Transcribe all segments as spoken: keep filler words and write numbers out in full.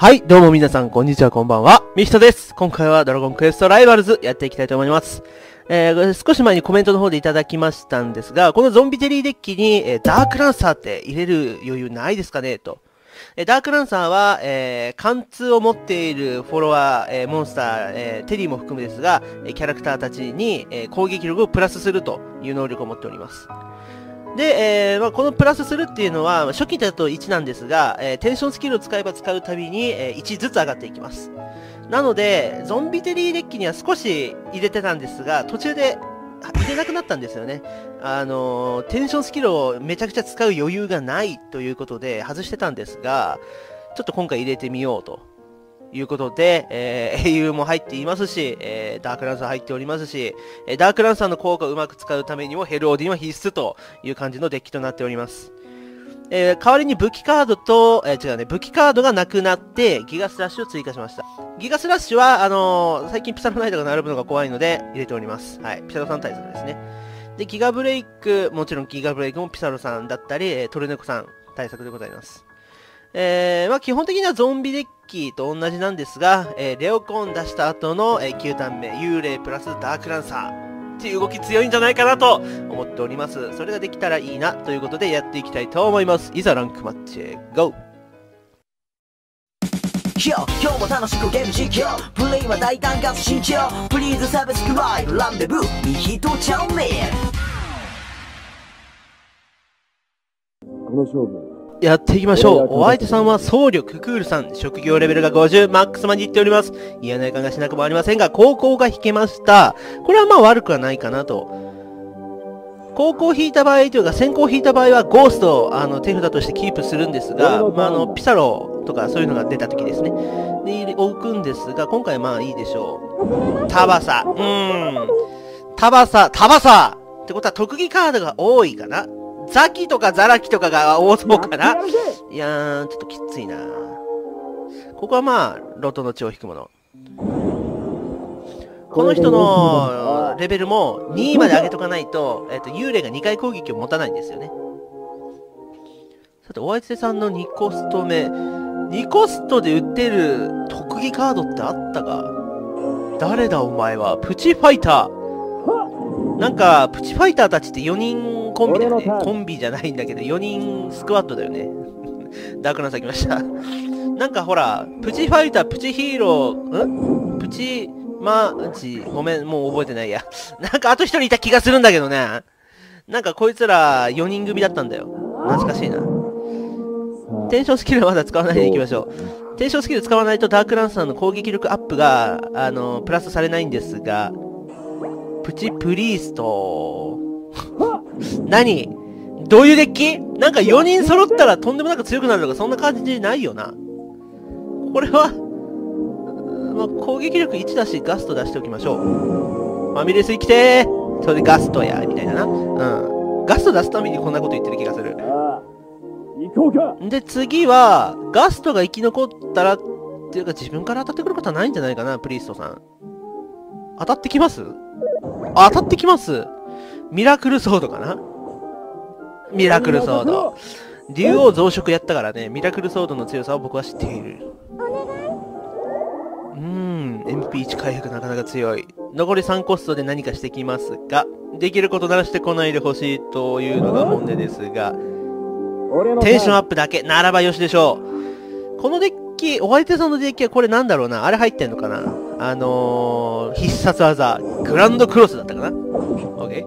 はい、どうも皆さん、こんにちは、こんばんは。ミヒトです。今回はドラゴンクエストライバルズやっていきたいと思います。えー、少し前にコメントの方でいただきましたんですが、このゾンビテリーデッキに、えー、ダークランサーって入れる余裕ないですかねと。えー、ダークランサーは、えー、貫通を持っているフォロワー、えー、モンスター、えー、テリーも含むですが、キャラクターたちに、えー、攻撃力をプラスするという能力を持っております。で、えーまあ、このプラスするっていうのは、初期だといちなんですが、えー、テンションスキルを使えば使うたびに、えー、いちずつ上がっていきます。なので、ゾンビテリーデッキには少し入れてたんですが、途中で入れなくなったんですよね。あのー、テンションスキルをめちゃくちゃ使う余裕がないということで外してたんですが、ちょっと今回入れてみようと。いうことで、えー、英雄も入っていますし、えー、ダークランサー入っておりますし、えー、ダークランサーの効果をうまく使うためにもヘルオーディンは必須という感じのデッキとなっております。えー、代わりに武器カードと、えー、違うね、武器カードがなくなって、ギガスラッシュを追加しました。ギガスラッシュは、あのー、最近ピサロナイトが並ぶのが怖いので入れております。はい、ピサロさん対策ですね。で、ギガブレイク、もちろんギガブレイクもピサロさんだったり、えー、トルネコさん対策でございます。えー、まあ基本的にはゾンビデッキと同じなんですが、えー、レオコン出した後の、えー、きゅうターン目、幽霊プラスダークランサーっていう動き強いんじゃないかなと思っております。それができたらいいなということでやっていきたいと思います。いざランクマッチへ、ゴー！ 今日も楽しくゲーム実況プレイは大胆かつ慎重プリーズサブスクライブランデブーミヒトチャンネルこの勝負やっていきましょう。お相手さんは僧侶ククールさん。職業レベルがごじゅう、マックスまでいっております。嫌な予感がしなくもありませんが、高校が引けました。これはまあ悪くはないかなと。高校引いた場合というか、先行引いた場合はゴーストをあの手札としてキープするんですが、まあ、あの、ピサロとかそういうのが出た時ですね。で、置くんですが、今回まあいいでしょう。タバサ。うーん。タバサ、タバサってことは特技カードが多いかな。ザキとかザラキとかが多そうかな。いやー、ちょっときついな。ここはまあ、ロトの血を引くもの。この人のレベルもにいまで上げとかないと、えっと、幽霊がにかい攻撃を持たないんですよね。さて、お相手さんのにコスト目。にコストで売ってる特技カードってあったか？誰だお前は。プチファイター。なんか、プチファイターたちってよにんコンビだよね。コンビじゃないんだけど、よにんスクワットだよね。ダークナンサー来ました。なんかほら、プチファイター、プチヒーロー、んプチマジ、ごめん、もう覚えてないや。なんかあとひとりいた気がするんだけどね。なんかこいつらよにん組だったんだよ。懐かしいな。テンションスキルはまだ使わないでいきましょう。テンションスキル使わないとダークランサーの攻撃力アップが、あの、プラスされないんですが、プチプリースト。何どういうデッキ？なんかよにん揃ったらとんでもなく強くなるとかそんな感じないよな。これは、まあ、攻撃力いちだしガスト出しておきましょう。ファミレス行きてー。それでガストや、みたいなな。うん。ガスト出すためにこんなこと言ってる気がする。で、次は、ガストが生き残ったら、っていうか自分から当たってくることはないんじゃないかな、プリーストさん。当たってきます？当たってきます。ミラクルソードかな。ミラクルソード。竜王増殖やったからね、ミラクルソードの強さを僕は知っている。うーん、エムピーいち 回復なかなか強い。残りさんコストで何かしてきますが、できることならしてこないでほしいというのが本音ですが、テンションアップだけならばよしでしょう。このデッキ、お相手さんのデッキはこれなんだろうな。あれ入ってんのかな。あのー、必殺技、グランドクロスだったかな。OK。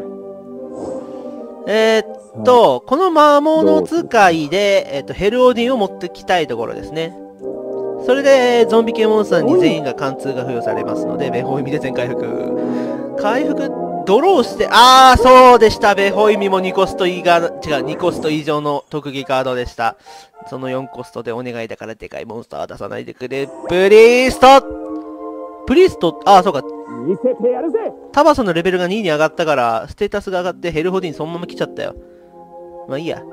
えー、っと、この魔物使いで、えー、っと、ヘルオーディンを持ってきたいところですね。それで、ゾンビ系モンスターに全員が貫通が付与されますので、ベホイミで全回復。回復、ドローして、あー、そうでした。ベホイミもにコスト以下、違う、にコスト以上の特技カードでした。そのよんコストでお願いだからでかいモンスターは出さないでくれ。プリーストプリースト、あー、そうか。タバサのレベルがにに上がったから、ステータスが上がってヘルホディンそのまま来ちゃったよ。まあいいや。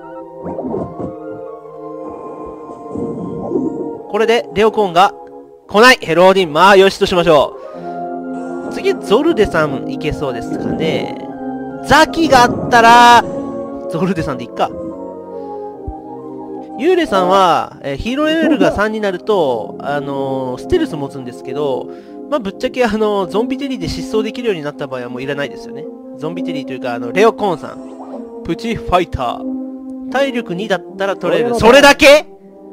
これで、レオコーンが来ないヘルホディン、まあよしとしましょう。次、ゾルデさんいけそうですかね。ザキがあったら、ゾルデさんでいっか。 幽霊さんは、えー、ヒーローレベルがさんになると、あのー、ステルス持つんですけど、まあ、ぶっちゃけあのー、ゾンビテリーで疾走できるようになった場合はもういらないですよね。ゾンビテリーというか、あの、レオコーンさん。プチファイター。体力にだったら取れる。それだけ？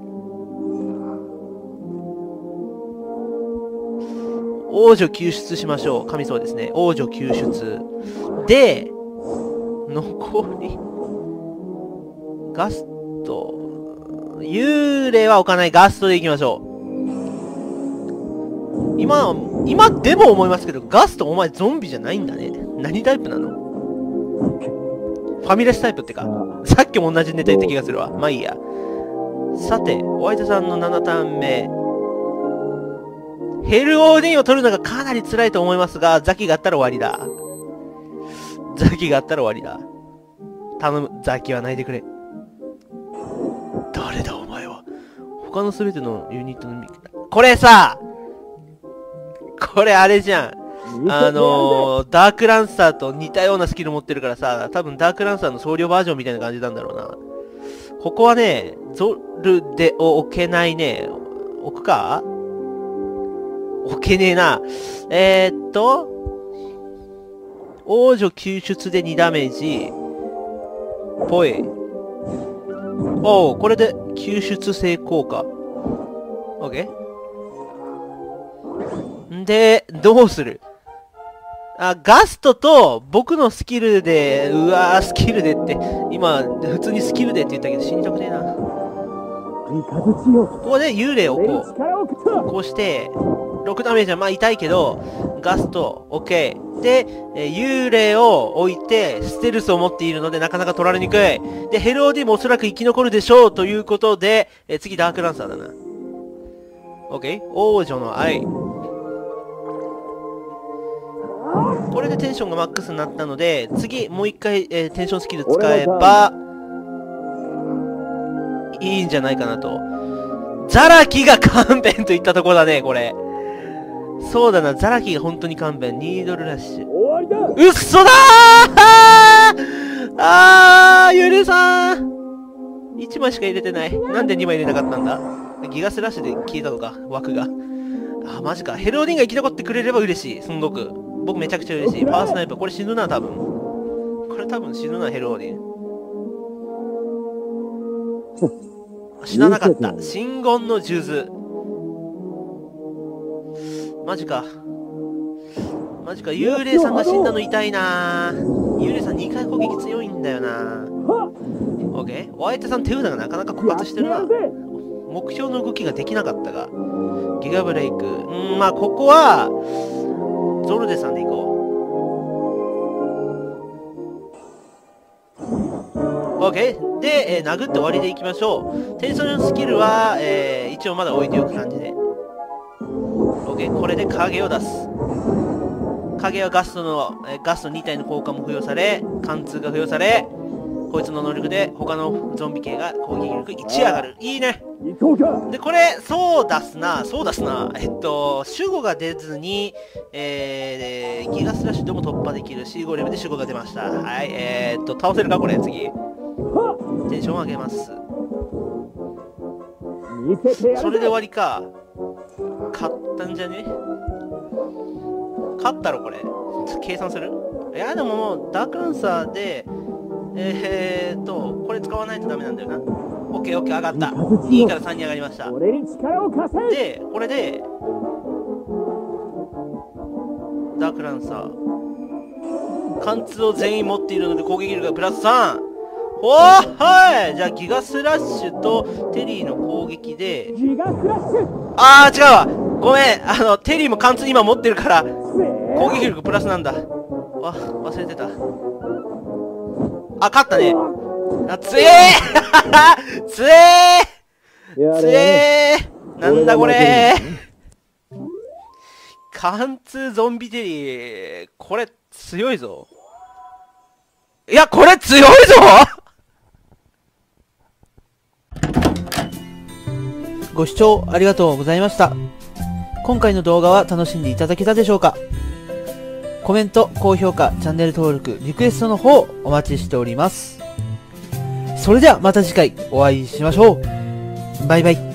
王女救出しましょう。神様ですね。王女救出。で、残り、ガスト。幽霊は置かない。ガストでいきましょう。今、今でも思いますけど、ガストお前ゾンビじゃないんだね。何タイプなの？ファミレスタイプってか。さっきも同じネタ言った気がするわ。まあいいや。さて、ホワイトさんのななターン目。ヘルオーディンを取るのがかなり辛いと思いますが、ザキがあったら終わりだ。ザキがあったら終わりだ。頼む、ザキはないでくれ。誰だお前は。他のすべてのユニットのミキだ。これさ、これあれじゃん。あのー、ダークランサーと似たようなスキル持ってるからさ、多分ダークランサーの僧侶バージョンみたいな感じなんだろうな。ここはね、ゾルでを置けないね。置くか？置けねえな。えー、っと、王女救出でにダメージ。ぽい。おう、これで救出成功か。オッケー。んで、どうする？あ、ガストと僕のスキルで、うわー、スキルでって、今、普通にスキルでって言ったけど死にたくねえな。ここで幽霊をこう、こうして、ろくダメージはまあ痛いけど、ガスト、OK。で、えー、幽霊を置いて、ステルスを持っているのでなかなか取られにくい。で、ヘルオーディもおそらく生き残るでしょうということで、えー、次ダークランサーだな。OK。王女の愛。これでテンションがマックスになったので、次、もう一回、えー、テンションスキル使えば、いいんじゃないかなと。ザラキが勘弁といったところだね、これ。そうだな、ザラキが本当に勘弁。ニードルラッシュ。うっそだーあー、幽霊さんいちまいしか入れてない。なんでにまい入れなかったんだ？ギガスラッシュで消えたのか、枠が。あ、マジか。ヘルオディンが生き残ってくれれば嬉しい。すんごく。僕めちゃくちゃ嬉しい。パワースナイパー。これ死ぬな、多分。これ多分死ぬな、ヘルオディン。死ななかった。真言の数珠。マジか。マジか。幽霊さんが死んだの痛いなぁ。幽霊さんにかい攻撃強いんだよなぁ。オッケー。ホワイトさん手札がなかなか枯渇してるな。目標の動きができなかったが。ギガブレイク。うん、まあ、ここは、ゾルデさんでいこう。オッケー。で、えー、殴って終わりでいきましょう。テンションスキルは、えー、一応まだ置いておく感じで。オッケー。これで影を出す。影はガストの、えー、ガストに体の効果も付与され、貫通が付与され、こいつの能力で他のゾンビ系が攻撃力いち上がる。いいね。で、これ、そう出すな、そう出すな。えっと、守護が出ずに、えー、ギガスラッシュでも突破できるし、ごレベルで守護が出ました。はい、えー、っと、倒せるかこれ、次。テンション上げます。それで終わりか。勝ったんじゃね？勝ったろ、これ。計算する？いや、でももう、ダークランサーで、えーっと、これ使わないとダメなんだよな。オッケーオッケー、上がった。にからさんに上がりました。で、これで、ダークランサー。貫通を全員持っているので攻撃力がプラスさん。おーはいじゃあギガスラッシュとテリーの攻撃で。あー違うわごめんあの、テリーも貫通今持ってるから、攻撃力プラスなんだ。わ、忘れてた。あ、勝ったね。あ、つえーつえーつえーなんだこれー貫通ゾンビテリー、これ強いぞ。いや、これ強いぞご視聴ありがとうございました。今回の動画は楽しんでいただけたでしょうか？コメント、高評価、チャンネル登録、リクエストの方お待ちしております。それではまた次回お会いしましょう。 バイバイ。